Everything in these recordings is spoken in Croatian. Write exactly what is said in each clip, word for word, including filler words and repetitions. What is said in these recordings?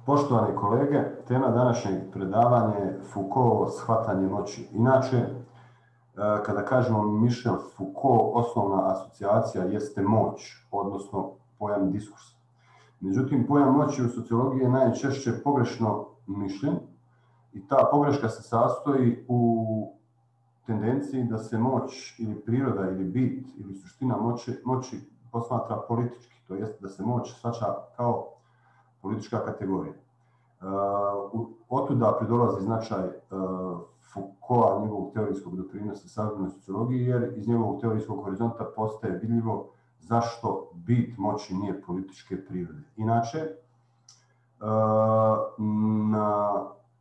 Poštovani kolege, tema današnjeg predavanja je Foucault, shvatanje moći. Inače, kada kažemo Michel Foucault, osnovna asocijacija jeste moć, odnosno pojam diskursa. Međutim, pojam moći u sociologiji je najčešće pogrešno mišljen i ta pogreška se sastoji u tendenciji da se moć ili priroda ili bit ili suština moći, moći posmatra politički, to jest da se moć shvaća kao politička kategorija. Uh, otuda pridolazi značaj uh, Foucaulta, njegovog teorijskog doprinosa savremenoj sociologiji, jer iz njegovog teorijskog horizonta postaje vidljivo zašto bit moći nije političke prirode. Inače, uh, na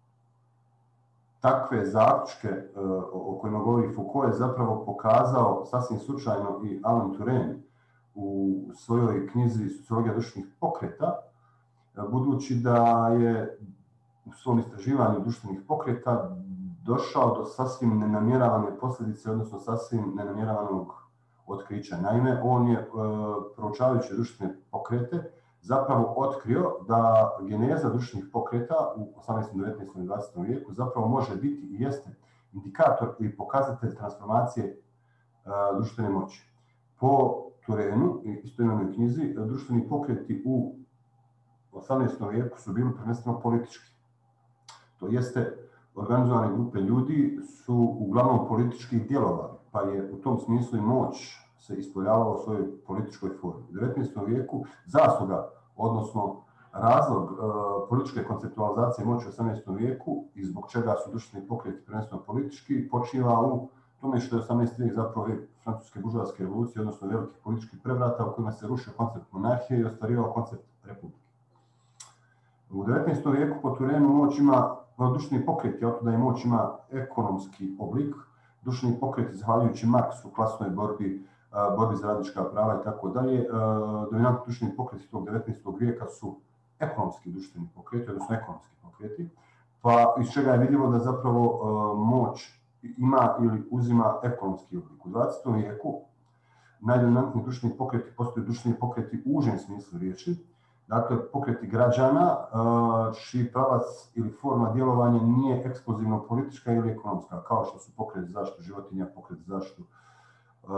takve zaključke uh, o kojima govori Foucault je zapravo pokazao sasvim slučajno i Alan Turing u svojoj knjizi Sociologija društvenih pokreta, budući da je u svom istraživanju društvenih pokreta došao do sasvim nenamjeravane posljedice, odnosno sasvim nenamjeravanog otkrića. Naime, on je, proučavajući društvene pokrete, zapravo otkrio da geneza društvenih pokreta u osamnaestom, devetnaestom i dvadesetom vijeku zapravo može biti i jeste indikator ili pokazatelj transformacije društvene moći. Po Turenu i istoimenoj knjizi, društveni pokreti u osamnaestom vijeku su bili prvenstveno politički. To jeste, organizovane grupe ljudi su uglavnom politički djelovali, pa je u tom smislu i moć se ispoljavala u svojoj političkoj formi. U devetnaestom vijeku zasluga, odnosno razlog e, političke konceptualizacije moći u osamnaestom vijeku i zbog čega su društveni pokreti prvenstveno politički, počiva u tome što je osamnaesti vijek zapravo vijek francuske buržoaske revolucije, odnosno velikih političkih prevrata u kojima se rušio koncept monarhije i ostvarivao koncept republike. U devetnaestom vijeku po Turenu moć ima, društveni pokret je otuda i moć ima ekonomski oblik. Društveni pokret, zahvaljujući Marksu, klasnoj borbi, borbi za radnička prava i tako dalje, dominantni društveni pokreti tog devetnaestog vijeka su ekonomski društveni pokreti, odnosno ekonomski pokreti, pa iz čega je vidljivo da zapravo moć ima ili uzima ekonomski oblik. U dvadesetom vijeku najdominantniji društveni pokreti postaju društveni pokreti u užem smislu riječi, dakle pokreti građana čiji pravac ili forma djelovanja nije ekskluzivno politička ili ekonomska, kao što su pokret za zaštitu životinja, pokret za zaštitu uh,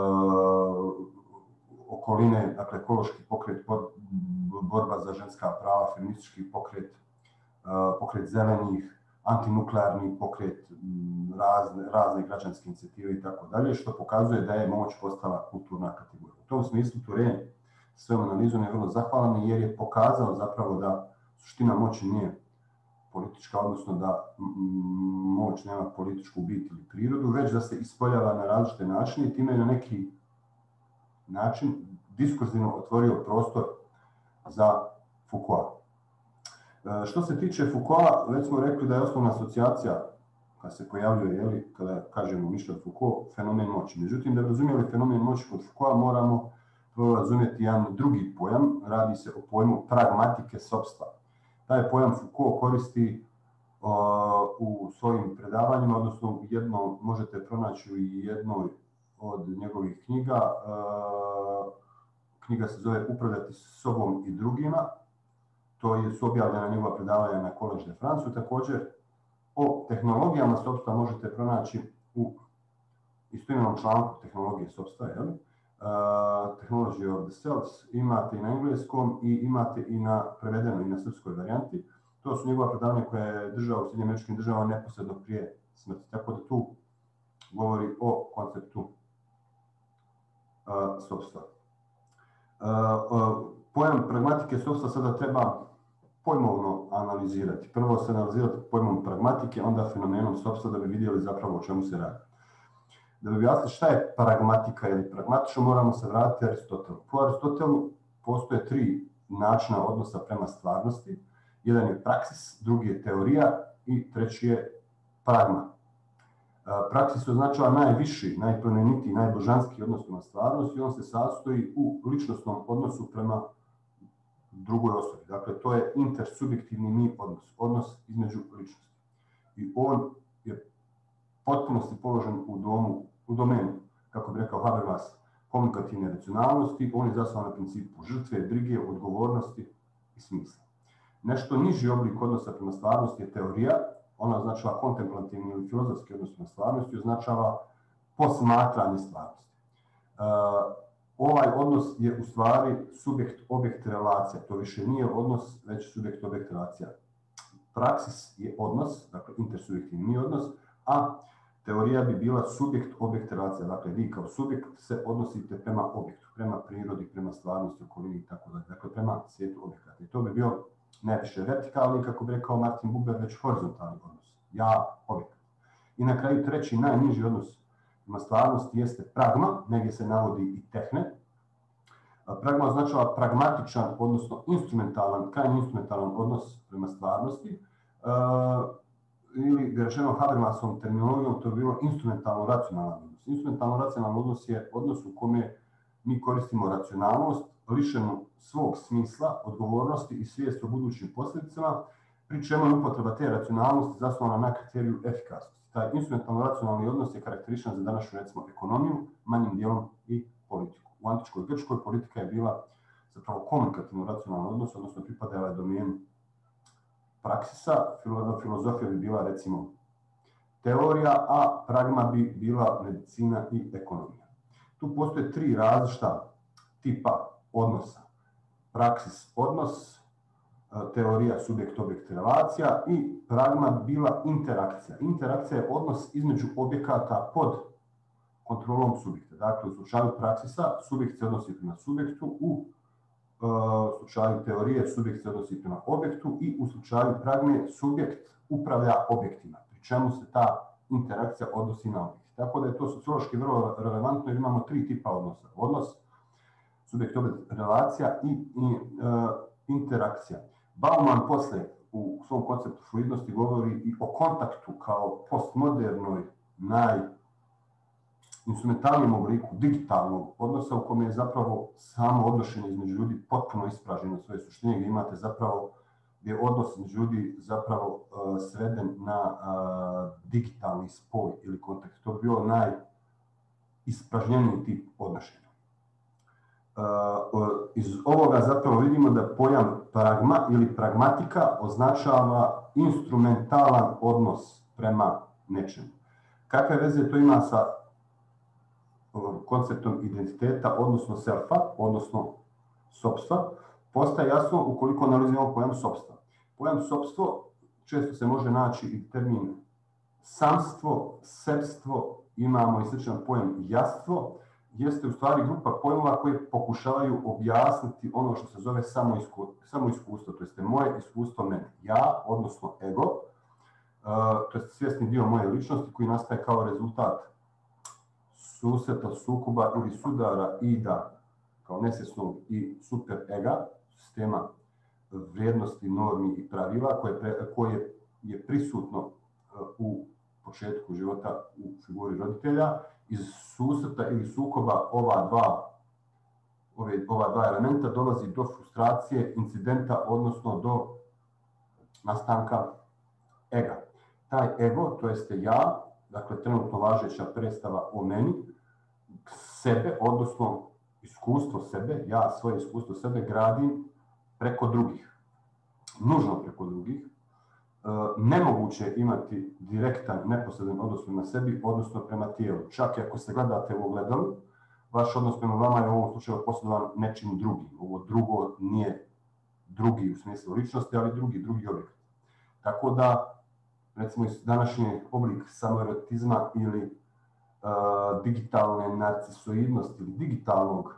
okoline, dakle ekološki pokret, borba za ženska prava, feministički pokret, uh, pokret zelenih, antinuklearni pokret, razne, razne građanske inicijative i tako dalje, što pokazuje da je moć postala kulturna kategorija. U tom smislu Turing svojom analizom je vrlo zahvalan jer je pokazao zapravo da suština moći nije politička, odnosno da moć nema političku bit ili prirodu, već da se ispoljava na različite načine i time je na neki način diskurzivno otvorio prostor za Foucaulta. Što se tiče Foucaulta, već smo rekli da je osnovna asocijacija kada se pojavljuje, jeli, kada kažemo Michel Foucault, fenomen moći. Međutim, da bi razumjeli fenomen moći kod Foucaulta moramo razumjeti jedan drugi pojam, radi se o pojmu pragmatike sopstva. Taj pojam Foucault koristi uh, u svojim predavanjima, odnosno jedno možete pronaći u jednoj od njegovih knjiga. Uh, knjiga se zove Upravljati sobom i drugima. To je su objavljena njegova predavanja na Collège de France. Također o tehnologijama sopstva možete pronaći u istoimenom članku tehnologije sopstva, je li? Uh, Technology of the Self, imate i na engleskom i imate i na prevedenoj i na srpskoj varijanti. To su njegova predavanja koja je držao u Sjedinjenim Američkim Državama neposredno prije smrti. Tako da tu govori o konceptu uh, sopstva. Uh, uh, pojam pragmatike sopstva sada treba pojmovno analizirati. Prvo se analizirati pojmom pragmatike, onda fenomenom sopstva da bi vidjeli zapravo o čemu se radi. Da bi objasnili šta je pragmatika ili pragmatično, moramo se vratiti Aristotelu. Po Aristotelu postoje tri načina odnosa prema stvarnosti. Jedan je praksis, drugi je teorija i treći je pragma. Praksis označava najviši, najplemenitiji, najbožanski odnos prema stvarnosti i on se sastoji u ličnostnom odnosu prema drugoj osobi. Dakle, to je intersubjektivni mi odnos, odnos između ličnosti. I on je potpunosti položen u, domu, u domenu, kako bi rekao Habermas, komunikativne racionalnosti. On je zasnovan na principu žrtve, brige, odgovornosti i smisla. Nešto niži oblik odnosa prema stvarnosti je teorija, ona označava kontemplativni ili filozofski odnos prema stvarnosti, označava posmatranje stvarnosti. Uh, ovaj odnos je u stvari subjekt-objekt relacija, to više nije odnos, već subjekt-objekt relacija. Praksis je odnos, dakle intersubjektivni odnos, a teorija bi bila subjekt-objekt relacija, dakle vi kao subjekt se odnosite prema objektu, prema prirodi, prema stvarnosti, okolini i tako dalje, dakle prema svijetu objekata. I to bi bio ne više vertikalni, kako bi rekao Martin Buber, već horizontalni odnos, ja, objekat. I na kraju treći, najniži odnos prema stvarnosti jeste pragma, negdje se navodi i tehne. Pragma označava pragmatičan, odnosno instrumentalan, krajnji instrumentalan odnos prema stvarnosti, uh, ili rečeno Habermasovom terminologijom, to je bilo instrumentalno racionalan odnos. Instrumentalno racionalan odnos je odnos u kome mi koristimo racionalnost, lišenu svog smisla, odgovornosti i svijest o budućim posljedicama, pri čemu je upotreba te racionalnosti zasnovana na kriteriju efikasnosti. Taj instrumentalno racionalni odnos je karakterističan za današnju, recimo, ekonomiju, manjim dijelom i politiku. U antičkoj Grčkoj politika je bila zapravo komunikativno racionalni odnos, odnosno pripadala je domenu praksisa, filozofija bi bila, recimo, teorija, a pragma bi bila medicina i ekonomija. Tu postoje tri različita tipa odnosa. Praksis odnos, teorija subjekt-objekt relacija i pragma bila interakcija. Interakcija je odnos između objekata pod kontrolom subjekta. Dakle, u slučaju praksisa subjekt se odnosi prema subjektu, u uh, slučaju teorije subjekt se odnosi prema objektu i u slučaju pragme subjekt upravlja objektima, pri čemu se ta interakcija odnosi na objekt. Tako da je to sociološki vrlo relevantno jer imamo tri tipa odnosa. Odnos, subjekt-objekt relacija i, i uh, interakcija. Bauman poslije u svom konceptu fluidnosti govori i o kontaktu kao postmodernoj, najinstrumentalnijem obliku digitalnog odnosa u kome je zapravo samo odnošenje između ljudi potpuno ispražnjeno svoje suštine, gdje imate zapravo, gdje je odnos između ljudi zapravo uh, sveden na uh, digitalni spoj ili kontakt. To bi bio najispražnjeniji tip odnošenja. Uh, iz ovoga zapravo vidimo da pojam pragma ili pragmatika označava instrumentalan odnos prema nečemu. Kakve veze to ima sa konceptom identiteta, odnosno selfa, odnosno sopstva, postaje jasno ukoliko analiziramo pojam sopstva. Pojam sopstvo često se može naći i termin samstvo, sebstvo, imamo i sličan pojam jastvo, jeste u stvari grupa pojmova koje pokušavaju objasniti ono što se zove samo iskustvo, samo iskustvo, to jest moje iskustvo mene, ja, odnosno ego, uh, to jest svjesni dio moje ličnosti koji nastaje kao rezultat susreta, sukoba ili sudara ida kao nesvjesnog i super ega, sistema vrijednosti, normi i pravila koje, pre, koje je prisutno uh, u početku života u figuri roditelja. Iz susreta ili sukoba ova dva, ove, ova dva elementa dolazi do frustracije, incidenta, odnosno do nastanka ega. Taj ego, to jeste ja, dakle trenutno važeća predstava o meni, sebe, odnosno iskustvo sebe, ja svoje iskustvo sebe gradim preko drugih, nužno preko drugih. Nemoguće imati direktan, neposredan odnos prema sebi, odnosno prema tijelu. Čak i ako se gledate u ogledalu, vaš odnos prema vama je u ovom slučaju posredovan nečim drugim. Ovo drugo nije drugi u smislu ličnosti, ali drugi, drugi objekt. Tako da, recimo, današnji oblik samoerotizma ili uh, digitalne narcisoidnosti ili digitalnog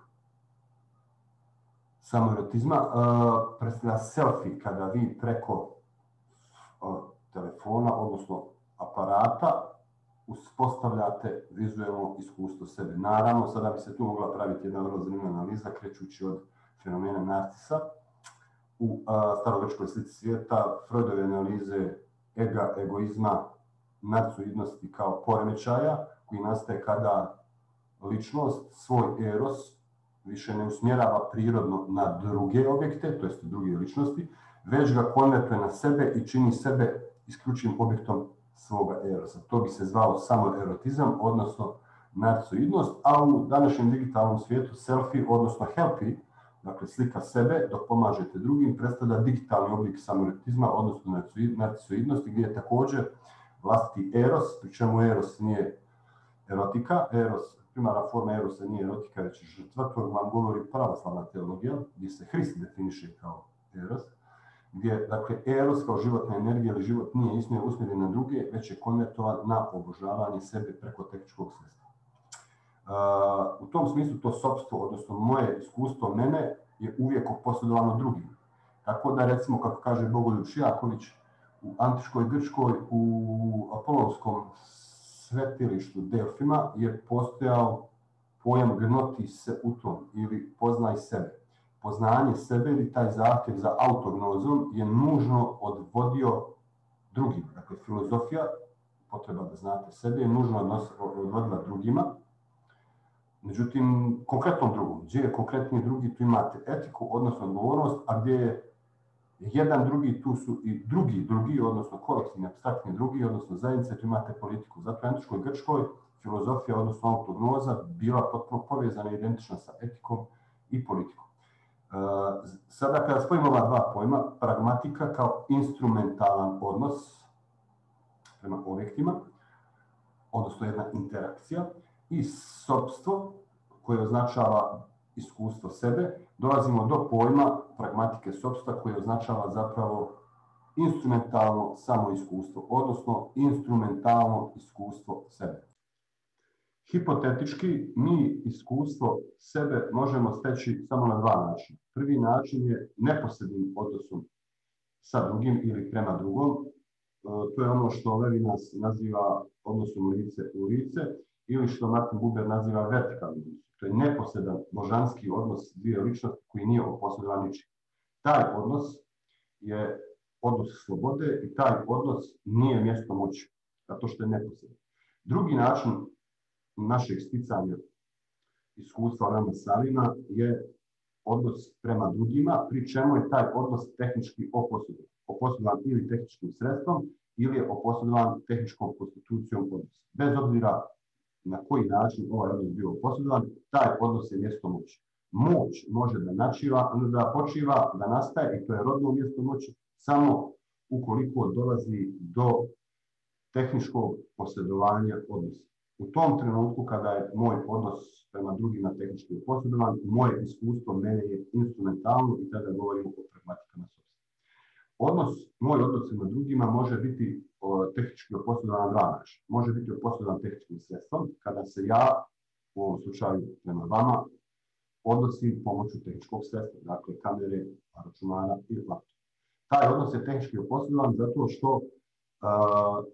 samoerotizma uh, predstavlja selfie, kada vi preko telefona, odnosno aparata, uspostavljate vizualno iskustvo sebe. Naravno, sada bi se tu mogla praviti jedna vrlo zanimljiva analiza, krećući od fenomena narcisa. U starogrčkoj slici svijeta, Freudove analize ega, egoizma, narcisoidnosti kao poremećaja, koji nastaje kada ličnost, svoj eros, više ne usmjerava prirodno na druge objekte, to jest druge ličnosti, već ga konvertuje na sebe i čini sebe isključivim objektom svoga erosa. To bi se zvao samoerotizam, odnosno narcisoidnost, a u današnjem digitalnom svijetu selfie, odnosno helpy, dakle slika sebe dok pomažete drugim, predstavlja digitalni oblik samoeroktizma, odnosno narcisoidnosti, gdje je također vlastiti eros, pri čemu eros nije erotika, eros, primarna forma erosa nije erotika, već je žrtva, to vam govori pravoslavna teologija, gdje se Hrist definiše kao eros, gdje, dakle, eros kao životna energija ili život nije istinije usmjeren na druge, već je konvertovan na obožavanje sebe preko tehničkog sredstva. Uh, u tom smislu to sopstvo, odnosno moje iskustvo mene, je uvijek posjedovano drugim. Tako da, recimo, kako kaže Bogoljub Šijaković, u antičkoj Grčkoj, u apolonskom svetilištu Delfima je postojao pojam gnoti se u tom, ili poznaj sebe. Poznanje sebe ili taj zahtjev za autognozom je nužno odvodio drugim. Dakle, filozofija, potreba da znate sebe, je nužno odvodila drugima. Međutim, konkretnom drugom, gdje je konkretni drugi, tu imate etiku, odnosno odgovornost, a gdje je jedan drugi, tu su i drugi drugi, odnosno kolektivni, apstraktni drugi, odnosno zajednice, tu imate politiku. Zato u antičkoj Grčkoj filozofija, odnosno autognoza, bila potpuno povezana i identična sa etikom i politikom. Sada kada spojimo ova dva pojma, pragmatika kao instrumentalan odnos prema objektima, odnosno jedna interakcija, i sopstvo koje označava iskustvo sebe, dolazimo do pojma pragmatike sopstva koje označava zapravo instrumentalno samoiskustvo, odnosno instrumentalno iskustvo sebe. Hipotetički, mi iskustvo sebe možemo steći samo na dva načina. Prvi način je neposrednim odnosom sa drugim ili prema drugom. To je ono što Levinas naziva odnosom lice u lice, ili što Martin Buber naziva vertikalnim odnosom. To je neposredan božanski odnos dvije ličnosti koji nije oposredovan ničim. Taj odnos je odnos slobode i taj odnos nije mjesto moći, zato što je neposredan. Drugi način našeg sticanja iskustva nama samima je odnos prema drugima, pri čemu je taj odnos tehnički oposredovan. Oposredovan ili tehničkim sredstvom ili je oposredovan tehničkom konstitucijom odnosa. Bez obzira na koji način ovaj odnos bio posredovan, taj odnos je mjesto moći. Moć može da načiva, da počiva, da nastaje, i to je rodno mjesto moći, samo ukoliko dolazi do tehničkog posredovanja odnosa. U tom trenutku, kada je moj odnos prema drugima tehnički posredovan, moje iskustvo mene je instrumentalno i tada govorimo o pragmatikama sopstva. Odnos, moj odnos prema drugima može biti tehnički posredovan na dva načina. Može biti posredovan tehničkim sredstvom, kada se ja, u ovom slučaju prema vama, odnosim pomoću tehničkog sredstva, dakle kamere, računara i laptopa. Taj odnos je tehnički posredovan zato što uh,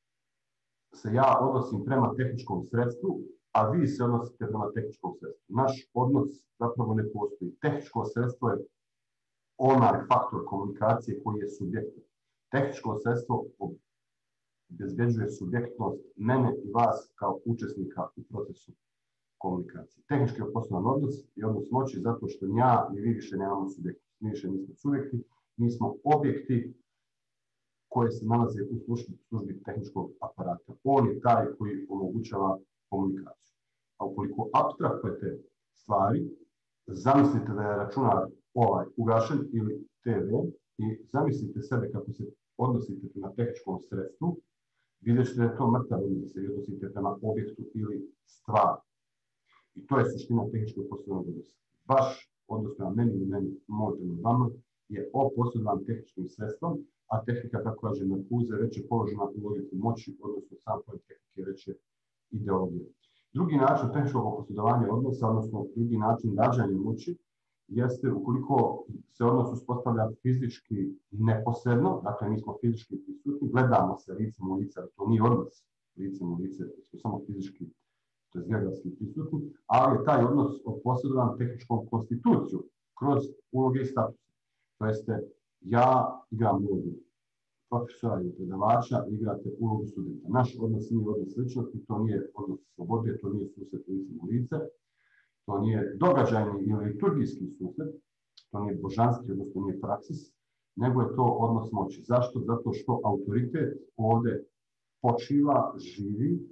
se ja odnosim prema tehničkom sredstvu, a vi se odnosite prema tehničkom sredstvu. Naš odnos zapravo ne postoji. Tehničko sredstvo je onaj faktor komunikacije koji je subjektan. Tehničko sredstvo obezbeđuje subjektnost mene i vas kao učesnika u procesu komunikacije. Tehnički posredovan odnos je odnos moći zato što ja i vi više nemamo subjektnost. Mi više nismo subjekti, mi smo objekti koje se nalaze u službi, službi tehničkog aparata. On je taj koji omogućava komunikaciju. A ukoliko apstrahujete stvari, zamislite da je računar ovaj ugašen ili te ve i zamislite sebe kako se odnosite prema tehničkom sredstvu, vidjet ćete da je to mrtav odnos, da se odnosite prema objektu ili stvari. I to je suština tehničkog posredovanog odnosa. Vaš odnos prema meni ili meni, moj prema vama, je oposredovan tehničkim sredstvom, a tehnika, kako kaže Marcuse, već je položena u logiku moći, odnosno sam pojem tehnike već je ideologija. Drugi način tehničkog oposredovanja odnosa, odnosno drugi način rađanja moći, jeste ukoliko se odnos uspostavlja fizički neposredno, dakle mi smo fizički prisutni, gledamo se licem u lice, to nije odnos licem u lice, smo samo fizički, to je geografski prisutni, ali je taj odnos oposredovan tehničkom konstitucijom kroz uloge i statuse. To jeste, ja igram ulogu profesora ili predavača, igrate ulogu studenta. Naš odnos nije odnos ličnosti, to nije odnos slobode, to nije susret licem u lice, to nije događajni ili liturgijski susret, to nije božanski, odnosno nije praksis, nego je to odnos moći. Zašto? Zato što autoritet ovdje počiva, živi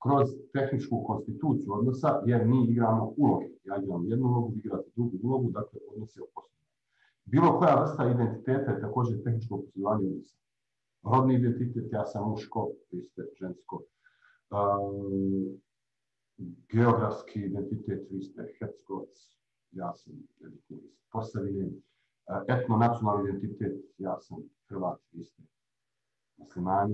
kroz tehničku konstituciju odnosa, jer mi igramo uloge. Ja igram jednu ulogu, vi igrate drugu ulogu, dakle odnos je opostavljen. Bilo koja vrsta identiteta je također tehničko posjedovanje odnosa. Rodni identitet, ja sam muško, vi ste žensko. Um, geografski identitet, vi ste Hercegovac, ja sam Posavine. Etno-nacionalni identitet, ja sam Hrvat, vi ste Muslimani.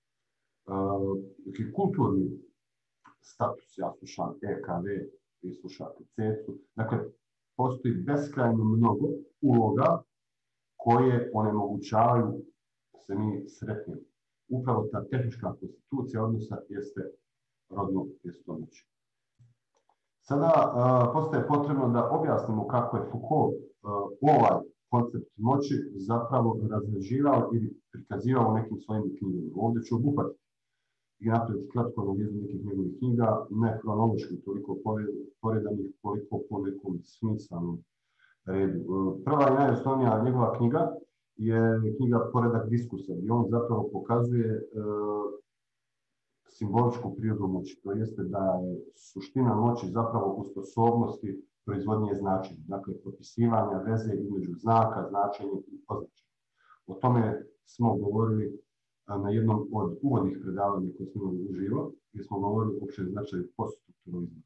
Uh, kulturni status, ja slušam E K V, vi slušate C E C U. Dakle, postoji beskrajno mnogo uloga koje onemogućavaju da se mi sretnemo. Upravo ta tehnička konstitucija odnosa jeste rodno istomoći. Sada uh, postaje potrebno da objasnimo kako je Foucault uh, ovaj koncept moći zapravo razrađivao ili prikazivao u nekim svojim knjigama. Ovdje ću obuhvatiti i napraviti kratko analizu nekih njegovih knjiga, ne kronološki toliko poredanih, koliko po nekom smislenom redu. Prva i najosnovnija njegova knjiga je knjiga Poredak diskursa, gdje on zapravo pokazuje e, simboličku prirodu moći. To jeste da je suština moći zapravo u sposobnosti proizvodnje značenja, dakle propisivanja veze između znaka, značenja i označenja. O tome smo govorili na jednom od uvodnih predavanja koje smo imali uživo, gdje smo govorili o općem značaju poststrukturalizma.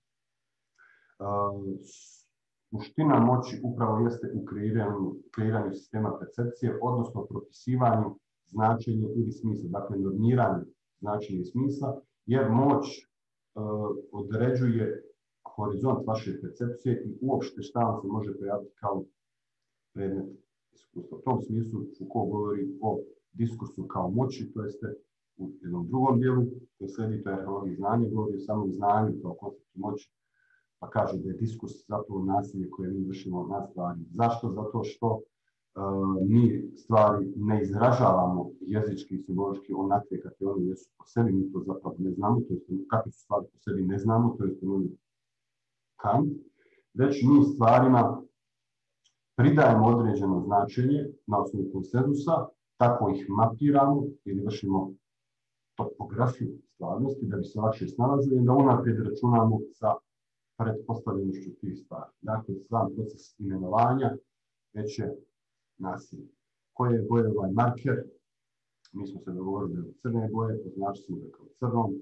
Suština moći upravo jeste u kreiranju, kreiranju sistema percepcije, odnosno propisivanju značenja ili smisla, dakle normiranju značenja i smisla, jer moć uh, određuje horizont vaše percepcije i uopšte šta vam se može pojaviti kao predmet iskustva. U tom smislu Foucault govori o diskursu kao moći, to jeste u jednom drugom dijelu, koji sledi to je arheologiji znanja, govori o samom znanju kao konceptu moći, pa kaže da je diskurs zapravo nasilje koje mi vršimo na stvari. Zašto? Zato što uh, mi stvari ne izražavamo jezički i simbolički onakve kakve one jesu po sebi, mi to zapravo ne znamo, to jest kakve su stvari po sebi ne znamo, to jest ono Kant, već mi stvarima pridajemo određeno značenje na osnovu konsenzusa, tako ih mapiramo ili vršimo topografiju stvarnosti da bi se lakše snalazili i da unaprijed računamo sa pretpostavljenošću tih stvari. Dakle, sam proces imenovanja već je nasilje. Koje je boje ovaj marker? Mi smo se dogovorili da je crne boje, označili smo ga kao crnom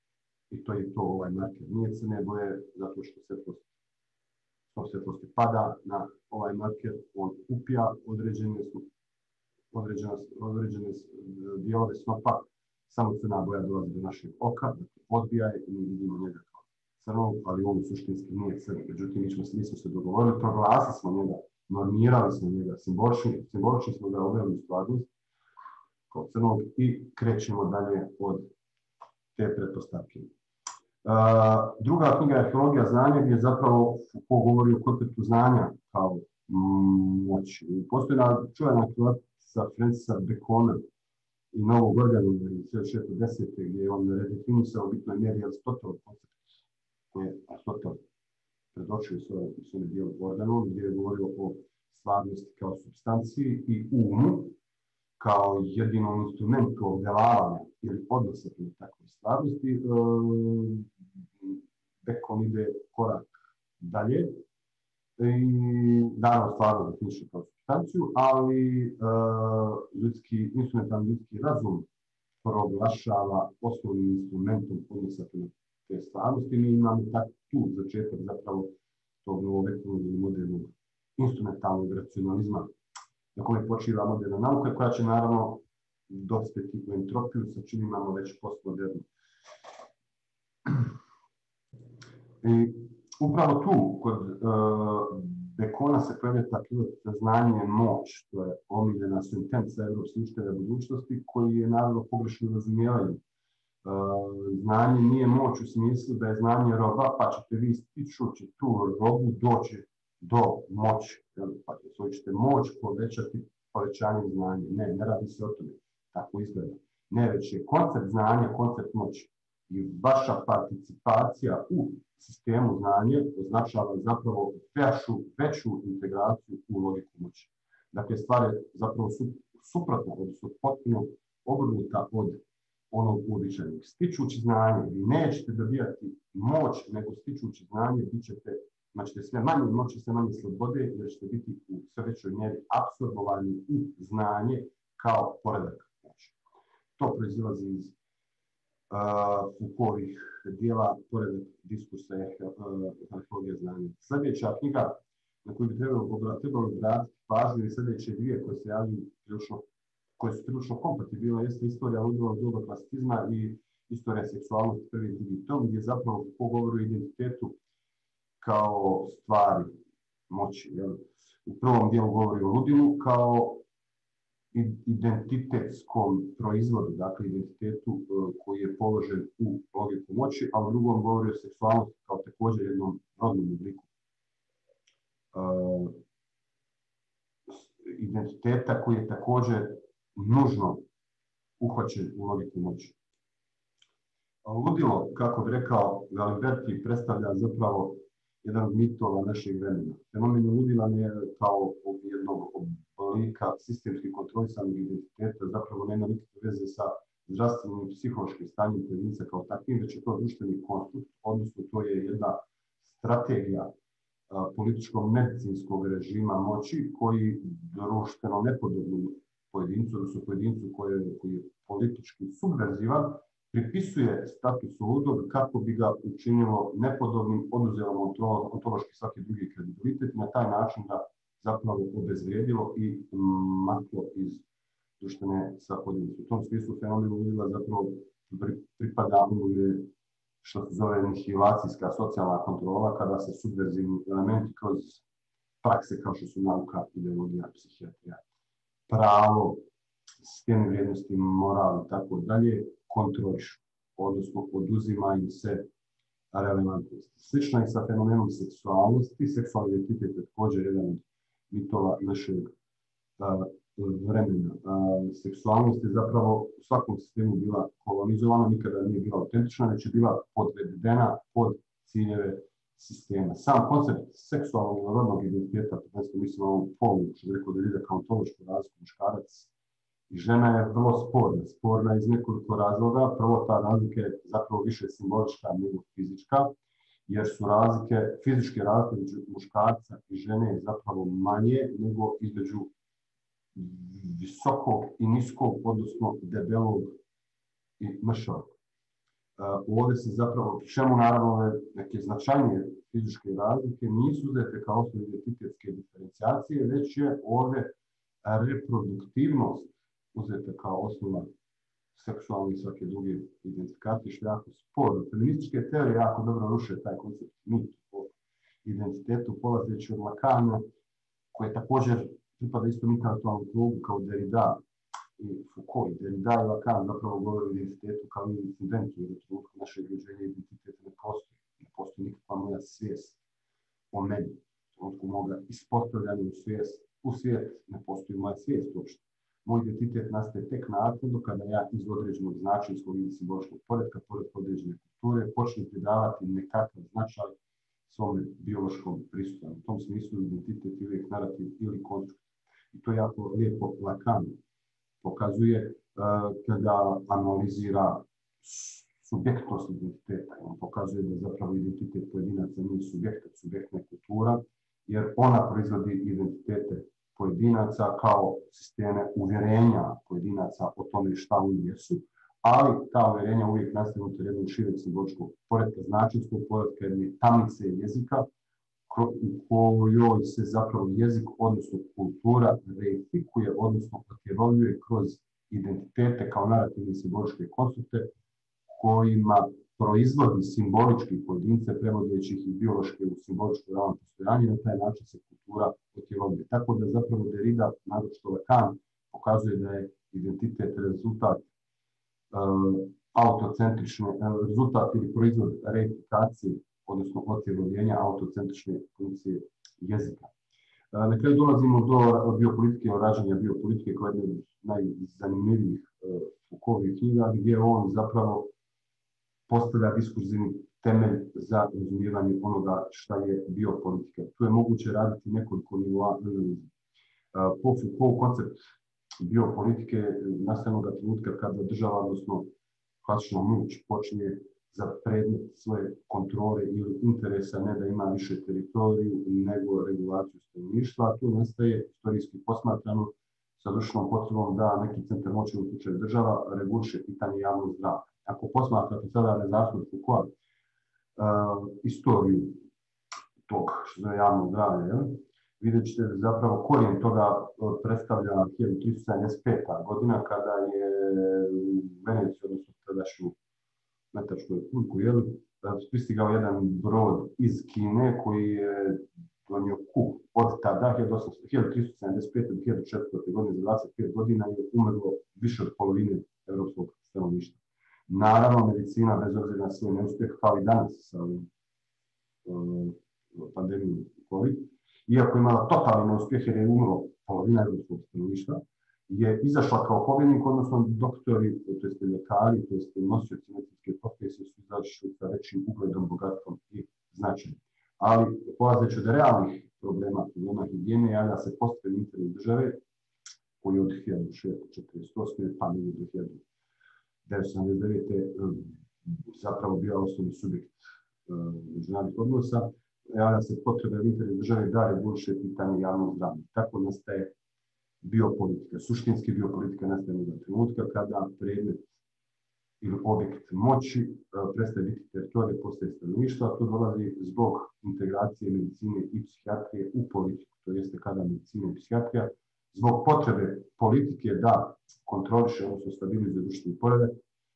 i to je to, ovaj marker nije crne boje, zato što svjetlost, svjetlosti pada na ovaj marker, on upija određene su određene, određene dijelove snopa, samo crna boja dolazi do našeg oka, odbija je i mi vidimo njega kao crnog, ali on suštinski nije crn. Međutim, mi smo, mi smo se dogovorili, proglasili smo njega, normirali smo njega, simbolični, simbolični smo ga uveli u stvarnost kao crnog i krećemo dalje od te pretpostavke. Uh, druga knjiga je Arheologija znanja, gdje zapravo Foucault govori o konceptu znanja kao moći. Postoji jedna čuvena sa Francisa Bacona i Novog Organima iz hiljadu šesto desete. gdje je on redefinisao u bitnoj mjeri Aristotelov koncept koji je Aristotel predočio u svome dijelu Organom, gdje je govorio o stvarnosti kao supstanciji i umu kao jedinom instrumentu obdelavanja ili odnosa prema takvoj stvarnosti. Bacon ide korak dalje i naravno stvarno definiše kao supstanciju, ali uh, ljudski, instrumentalni ljudski razum proglašava osnovnim instrumentom odnosa prema te stvarnosti. Mi imamo tak, tu začetak zapravo tog novovekovnog ili modernog instrumentalnog racionalizma na kome počiva moderna nauka, koja će naravno dospjeti u entropiju, sa čim imamo već postmodernu. I upravo tu, kod uh, Bacona se pojavlja ta znanje je moć, to je omiljena sentenca Evropske učitelja budućnosti, koji je naravno pogrešno razumijevanje. Uh, znanje nije moć u smislu da je znanje roba, pa ćete vi stičući tu robu doći do moći, pa ćete moć povećati povećanjem znanja. Ne, ne radi se o tome, tako izgleda. Ne, već je koncept znanja, koncept moći. I vaša participacija u sistemu znanja označava zapravo veću, veću integraciju u logiku moći. Dakle, stvar je zapravo su, suprotna, odnosno potpuno obrnuta od onog uobičajenog. Stičući znanje, vi nećete dobijati moć, nego stičući znanje, bit ćete, imaćete sve manje moći, sve manje slobode, jer ćete biti u sve većoj mjeri apsorbovani u znanje kao poredak moći. To proizilazi iz uh, Foucaultovih dijela Poredak diskursa i uh, arheologija znanja. Sljedeća knjiga na koju bi trebalo obratiti pažnju i sljedeće dvije koje se javljaju prilično, koje su prilično kompatibilne, jeste Istorija ludila u doba klasicizma i Istorija seksualnosti prvi i drugi tom, gdje zapravo Foucault govori o identitetu kao stvari moći. Jel? U prvom dijelu govori o ludilu kao identitetskom proizvodu, dakle identitetu uh, koji je položen u logiku moći, a u drugom govori o seksualnosti kao također jednom rodnom obliku uh, identiteta koji je također nužno uhvaćen u logiku moći. Ludilo, kako bi rekao Galimberti, predstavlja zapravo jedan od mitova našeg vremena. Fenomen ludila je kao jednog oblika sistemski kontrolisanog identiteta, zapravo nema nikakve veze sa zdravstvenim i psihološkim stanjem pojedinca kao takvim, već je to društveni konstrukt, odnosno to je jedna strategija političkog medicinskog režima moći koji društveno nepodobnom pojedincu, odnosno pojedincu koji je, koji je politički subverzivan, pripisuje status ludog kako bi ga učinilo nepodobnim, oduzelo ontološki svaki drugi kredibilitet i na taj način ga zapravo obezvrijedilo i maklo iz društvene svakodnevnice. U tom smislu fenomen ludila zapravo pripada onome što se zove nihilacijska socijalna kontrola, kada se subverzivni elementi kroz prakse kao što su nauka, ideologija, psihijatrija, pravo, sistem vrijednosti, moral i tako dalje, kontrolišu, odnosno oduzima im se relevantnost. Slično je sa fenomenom seksualnosti. Seksualni identitet je također jedan od mitova našeg uh, vremena. Uh, seksualnost je zapravo u svakom sistemu bila kolonizovana, nikada nije bila autentična, već je bila podvedena pod ciljeve sistema. Sam koncept seksualnog i rodnog identiteta, prvenstveno mislim o ovom polu, što je rekao da ide kao ontološku razliku muškarac i žena, je vrlo sporna. Sporna iz nekoliko razloga. Prvo, ta razlika je zapravo više simbolička nego fizička, jer su razlike, fizičke razlike između muškarca i žene je zapravo manje nego između visokog i niskog, odnosno debelog i mršavog. Uh, ovdje se zapravo, čemu naravno neke značajnije fizičke razlike nisu uzete kao osnovu identitetske diferencijacije, već je ovdje reproduktivnost uzeta kao osnova seksualne i svake druge identifikacije, što je jako sporno. Feminističke teorije jako dobro ruše taj koncept mit o identitetu, polazeći od Lacana, koji također pripada isto intelektualnom krugu kao Derrida i Foucault. Derrida i Lacan zapravo govore o identitetu kao incidentu, jer u trenutku našeg rođenja identitet ne postoji. Ne postoji nikakva moja svijest o meni. U trenutku moga ispostavljanja u svijest, u svijet ne postoji moja svijest uopšte. Moj identitet nastaje tek naknadno kada ja iz određenog značajskog ili simboličkog poretka, poredka određene kulture, počnem pridavati nekakav značaj svome biološkom prisutu. U tom smislu identitet je uvijek narativ ili konstrukt. I to jako lijepo Lacan pokazuje uh, kada analizira subjektnost identiteta. On pokazuje da zapravo identitet pojedinaca nije subjekt, subjektna je kultura, jer ona proizvodi identitete pojedinaca kao sisteme uvjerenja pojedinaca o tome šta oni jesu, ali ta uvjerenja uvijek nastaju unutar jednog šireg simboličkog poretka, značinskog poretka, jedne tamice jezika, u kojoj se zapravo jezik, odnosno kultura, reifikuje, odnosno potjerovljuje kroz identitete kao narativne simboličke konstrukte, kojima proizvodi simbolički pojedince, prevodeći ih iz biološke u simboličko realno postojanje, na taj način se kultura potjerovljuje. Tako da zapravo Derrida, naročito Lacan, pokazuje da je identitet rezultat uh, autocentrične, uh, rezultat ili proizvod reifikacije, odnosno otjerovljenja autocentrične funkcije jezika. Uh, na kraju dolazimo do biopolitike, o rađanja biopolitike, koja je jedna od najzanimljivijih uh, Foucaultovih knjiga, gdje on zapravo postavlja diskurzivni temelj za razumijevanje onoga šta je biopolitika. Tu je moguće raditi nekoliko nivoa analize. Po Foucault koncept biopolitike nastaje onoga trenutka kada država, odnosno klasična moć počinje za predmet svoje kontrole ili interesa, ne da ima više teritoriju, nego regulaciju stanovništva, a tu nastaje istorijski posmatrano sa društvenom potrebom da neki centar moći u slučaju država reguliše pitanje javnog zdravlja. Ako posmatrate sada nezavisno Foucaulta, uh, istoriju tog što je javno zdravlje, vidjet ćete zapravo korijen toga predstavlja hiljadu tristo sedamdeset peta godina kada je u Veneciju, odnosno tadašnju metačku republiku, pristigao jedan brod iz Kine koji je donio kup. Od tada, hiljadu tristo sedamdeset pete do hiljadu četiristo godine, za dvadeset pet godina je umrlo više od polovine evropskog stanovništva. Naravno, medicina, bez obzira na svoj neuspjeh, kao i danas sa um, pandemijom COVID, iako je imala totalni neuspjeh jer je umrlo polovina evropskog stanovništva, je izašla kao pobjednik, odnosno doktori, to jest ljekari, to jest nosioci medicinske profesije su izašli sa većim ugledom, bogatstvom i značajem. Ali, polazeći od realnih problema, problema higijene, javlja se postojan interes države, koji je od hiljadu šesto četrdeset osme pa do hiljadu devetsto sedamdeset devete zapravo bio osnovni subjekt međunarodnih odnosa, javlja se potreba interes države da reguliše pitanje javnog zdravlja. Tako nastaje biopolitika. Suštinski biopolitika nastaje od trenutka kada predmet ili objekt moći prestaje biti teritorija, postaje stanovništva, a to dolazi zbog integracije medicine i psihijatrije u politiku, to jeste kada medicina i psihijatrija zbog potrebe politike da kontroliše, odnosno stabilizuje društveni poredak,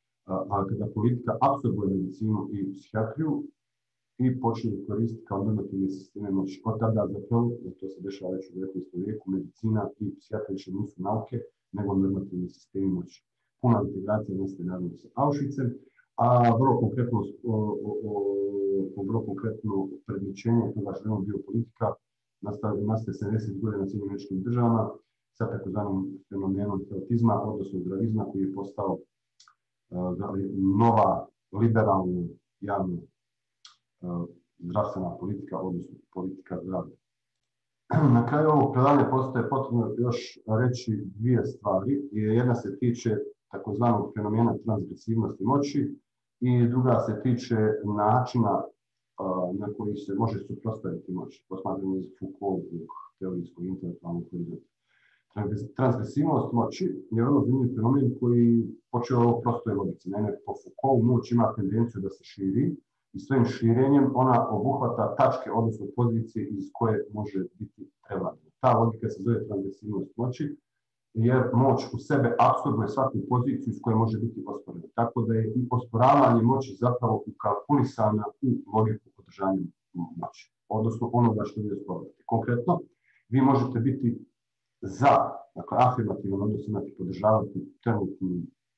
a kada politika apsorbuje medicinu i psihijatriju i počinje koristiti kao normativne sisteme moći. Od tada zapravo, to se dešava već u devetnaestom vijeku, medicina i psihijatrija više nisu nauke, nego normativni sistemi moći. Puna integracija nastaje naravno sa Auschwitzem, a vrlo konkretno, o, o, o, vrlo konkretno predničenje toga što je biopolitika nastaje sedamdesetih godina na Sjedinjenim Američkim Državama sa takozvanim fenomenom autizma, odnosno zdravizma, koji je postao uh, nova liberalna javna uh, zdravstvena politika, odnosno politika zdravlja. Na kraju ovog predavanja postoje potrebno još reći dvije stvari. Jedna se tiče takozvanog fenomena transgresivnosti moći i druga se tiče načina uh, na koji se može suprotstaviti moći, posmatrano iz Foucaultovog teorijskog intelektualnog horizonta. Transgresivnost moći je vrlo zanimljiv fenomen koji počeo u prostoj logici. Naime, po Foucaultu moć ima tendenciju da se širi i svojim širenjem ona obuhvata tačke, odnosno pozicije iz koje može biti prevladana. Ta logika se zove transgresivnost moći, jer moć u sebe apsorbuje svaku poziciju iz koje može biti osporena. Tako da je i osporavanje moći zapravo ukalkulisana u logiku održanja moći, odnosno onoga što vi osporavate. Konkretno, vi možete biti za, dakle, afirmativan odnos imati podržavati trenutnu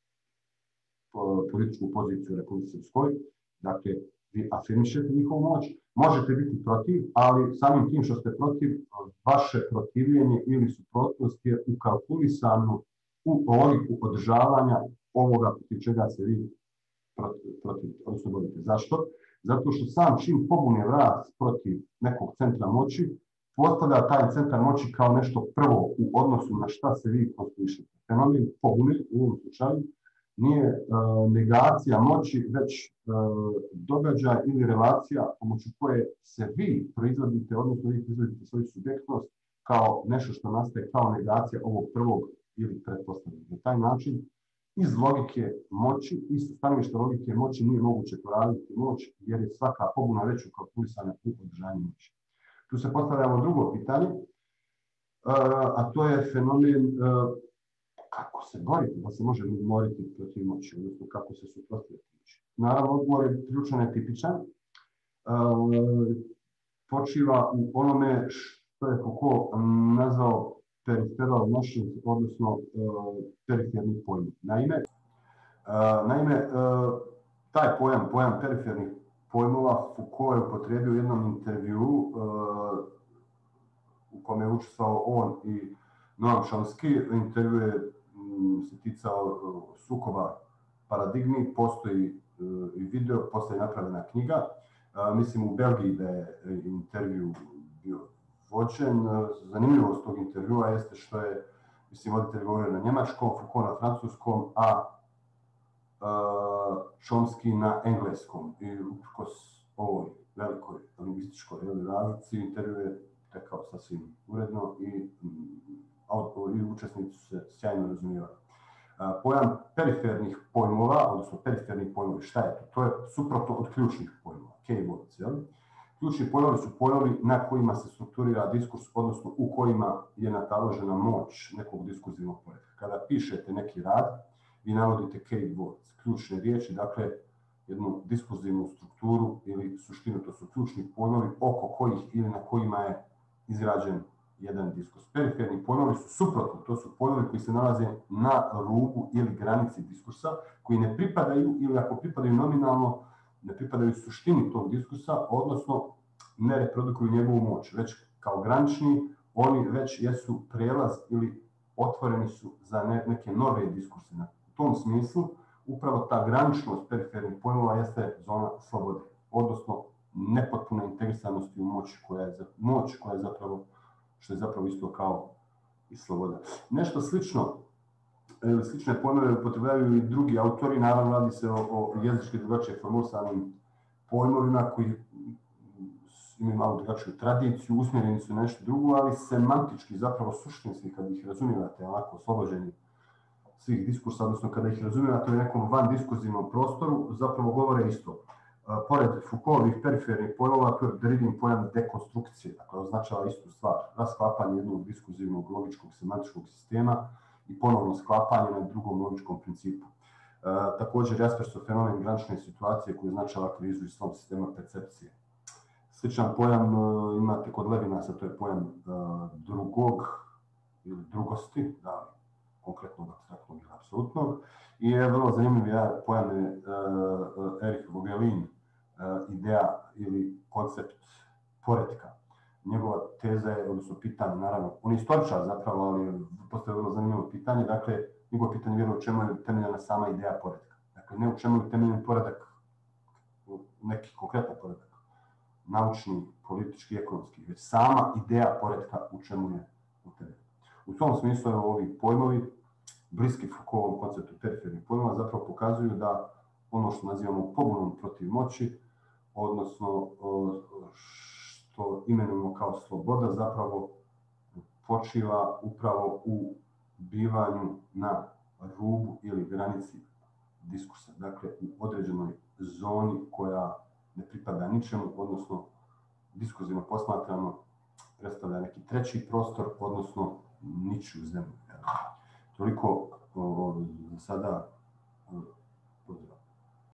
političku poziciju u Republici Srpskoj, dakle, vi afirmišete njihovu moć, možete biti protiv, ali samim tim što ste protiv, vaše protivljenje ili suprotnost je ukalkulisano u logiku održavanja ovoga protiv čega se vi protiv, protiv odnosno borite. Zašto? Zato što sam čim pobune vlast protiv nekog centra moći, postavlja taj centar moći kao nešto prvo u odnosu na šta se vi konstruišete. Fenomen pobune u ovom slučaju nije uh, negacija moći, već uh, događaj ili relacija pomoću koje se vi proizvodite, odnosno vi proizvodite svoju subjektnost kao nešto što nastaje kao negacija ovog prvog ili pretpostavljanja. Na taj način, iz logike moći, iz stanovišta logike moći nije moguće poraditi moć, jer je svaka pobuna već ukalkulisana u održanju moći. Tu se postavljamo drugo pitanje, uh, a to je fenomen uh, kako se boriti, da se može boriti protiv moći, odnosno kako se suprotstaviti moći. Naravno, odgovor je prilično netipičan. Uh, počiva u onome što je Foucault nazvao periferal notions, odnosno uh, periferni pojam. Naime, uh, naime uh, taj pojam, pojam perifernih pojmova Foucault je upotrijebio u jednom intervju uh, u kome je učestvovao on i Noam Chomsky. Intervju je um, se ticao uh, sukoba paradigmi, postoji uh, i video, postoji napravljena knjiga. Uh, mislim u Belgiji da je intervju bio vođen. Uh, zanimljivost tog intervjua jeste što je, mislim, voditelj govorio na njemačkom, Foucault na francuskom, a Chomsky na engleskom i uprkos ovoj velikoj lingvističkoj razlici intervju je tekao sasvim uredno i, i učesnici su se sjajno razumijevali. Pojam perifernih pojmova, odnosno perifernih pojmovi, šta je to? To je suprotno od ključnih pojmova, keywords, jel? Ključni pojmovi su pojmovi na kojima se strukturira diskurs, odnosno u kojima je nataložena moć nekog diskurzivnog poretka. Kada pišete neki rad, vi navodite keywords, ključne riječi, dakle, jednu diskurzivnu strukturu ili suštinu, to su ključni pojmovi oko kojih ili na kojima je izgrađen jedan diskurs. Periferni pojmovi su suprotno, to su pojmovi koji se nalaze na rubu ili granici diskursa, koji ne pripadaju ili ako pripadaju nominalno, ne pripadaju suštini tog diskursa, odnosno ne reprodukuju njegovu moć, već kao granični, oni već jesu prijelaz ili otvoreni su za neke nove diskurse. U tom smislu, upravo ta graničnost perifernih pojmova jeste zona slobode, odnosno nepotpune integrisanosti u moć koja je, moć koja je zapravo, što je zapravo isto kao i sloboda. Nešto slično, slične pojmove upotrebljavaju i drugi autori, naravno radi se o, o jezički drugačije formulisanim pojmovima koji imaju malo drugačiju tradiciju, usmjereni su na nešto drugo, ali semantički, zapravo suštinski, kad ih razumijevate ovako oslobođeni svih diskursa, odnosno kada ih razumijevate u nekom van diskurzivnom prostoru, zapravo govore isto. Pored Foucaultovih perifernih pojmova, to je Derridin pojam dekonstrukcije, dakle označava istu stvar, rasklapanje jednog diskurzivnog logičkog semantičkog sistema i ponovno sklapanje na drugom logičkom principu. E, također, Jaspersov fenomen granične situacije koji označava krizu i slom sistema percepcije. Sličan pojam e, imate kod Levinasa, to je pojam e, drugog ili drugosti, da, konkretnog, apstraktnog ili apsolutnog. I je vrlo zanimljiv ja, pojam je e, Erich Vogelin, e, ideja ili koncept poretka. Njegova teza je, odnosno pitanje, naravno, on je istoričar zapravo, ali postoje vrlo zanimljivo pitanje, dakle, njegovo pitanje je u čemu je temeljena sama ideja poretka. Dakle, ne u čemu je temeljen poredak, neki konkretan poredak, naučni, politički, ekonomski, već sama ideja poretka u čemu je utemeljena. U tom smislu ovi pojmovi, bliski Foucaultovom konceptu perifernih pojmova, zapravo pokazuju da ono što nazivamo pobunom protiv moći, odnosno što imenujemo kao sloboda, zapravo počiva upravo u bivanju na rubu ili granici diskursa, dakle u određenoj zoni koja ne pripada ničemu, odnosno diskurzivno posmatrano predstavlja neki treći prostor, odnosno ničiju zemlju. Toliko za sada